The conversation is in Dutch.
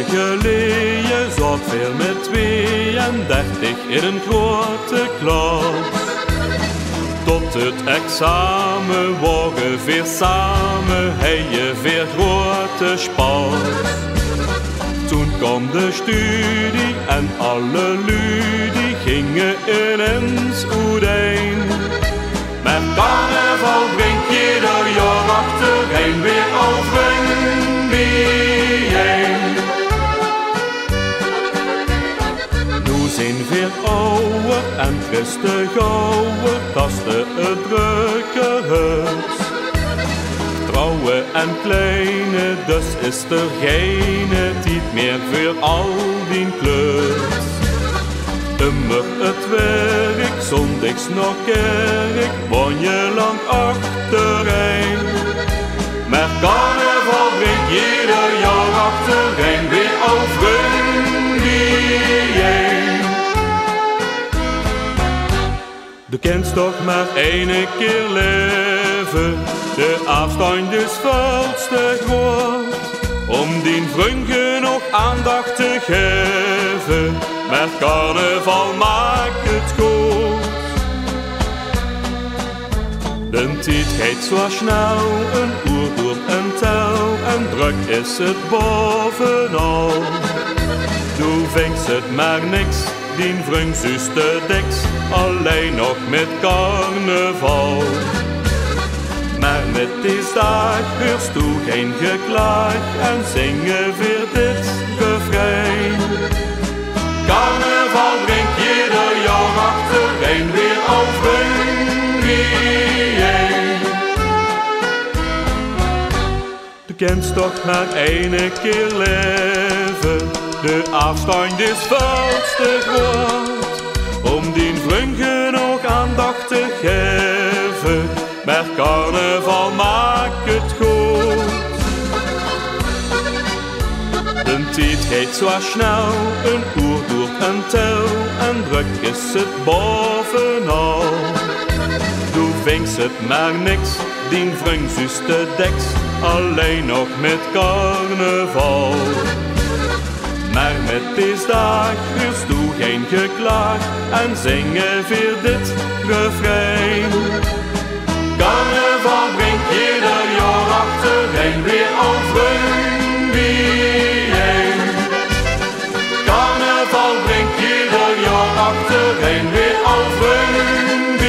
geleden zat veel met 32 in een grote klas. Tot het examen wogen weer samen, hij je weer grote spas. Toen kwam de studie en alle ludie gingen ineens uiteen. Met carnaval brengt ieder jaar achtereen weer overeen bijeen. Nu zijn weer ouder en rustig ouder, tasten het drukke huis. Trouwen en kleine, dus is er geen tijd meer voor al die klus. Immer het werk, zondags nog kerk, woon je lang achtereen. Maar carnaval brengt ieder jaar achtereen weer overeen bijeen. Du kent toch maar één keer leven, de afstand is veel te groot om die vrienden nog aandacht te geven. Met carnaval maakt het goed. De tijd gaat zo snel, een uur door een tel en druk is het bovenal. Du vindt het maar niks, die vriend zuster diks, alleen nog met carnaval. Maar met deze dag hoorst du geen geklaag en zingen weer dit refrein. Carnaval brengt ieder jaar achtereen weer overeen bijeen. Du kent toch maar één keer leven, de afstand is veel te groot om die vrienden nog aandacht te geven. Maar carnaval maakt het goed. De tijd gaat zo snel, een uur door een tel en druk is het bovenal. Du vindt het maar niks, die vriend zuster deks, alleen nog met carnaval. Maar met deze dag hoorst du geen geklaag en zingen weer dit refrein. Carnaval brengt ieder jaar achtereen weer overeen bijeen. Carnaval brengt ieder jaar achtereen weer overeen bijeen.